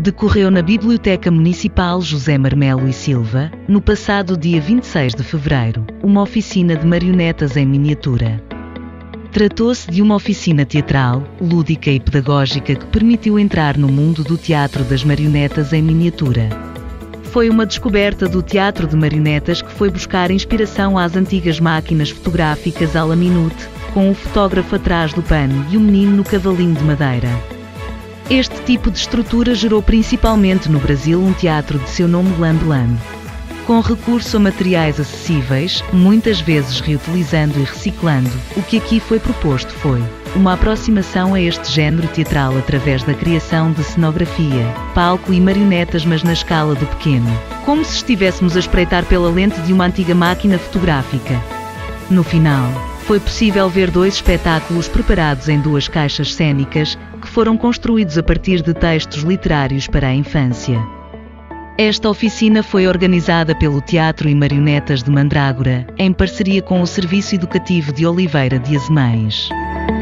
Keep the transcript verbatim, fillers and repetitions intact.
decorreu na Biblioteca Municipal José Marmelo e Silva, no passado dia vinte e seis de fevereiro, uma oficina de marionetas em miniatura. Tratou-se de uma oficina teatral, lúdica e pedagógica que permitiu entrar no mundo do teatro das marionetas em miniatura. Foi uma descoberta do teatro de marionetas que foi buscar inspiração às antigas máquinas fotográficas à la minute, com o fotógrafo atrás do pano e o menino no cavalinho de madeira. Este tipo de estrutura gerou principalmente no Brasil um teatro de seu nome Lambe Lambe. Com recurso a materiais acessíveis, muitas vezes reutilizando e reciclando, o que aqui foi proposto foi uma aproximação a este género teatral através da criação de cenografia, palco e marionetas, mas na escala do pequeno, como se estivéssemos a espreitar pela lente de uma antiga máquina fotográfica. No final, foi possível ver dois espetáculos preparados em duas caixas cênicas, que foram construídos a partir de textos literários para a infância. Esta oficina foi organizada pelo Teatro e Marionetas de Mandrágora, em parceria com o Serviço Educativo de Oliveira de Azemães.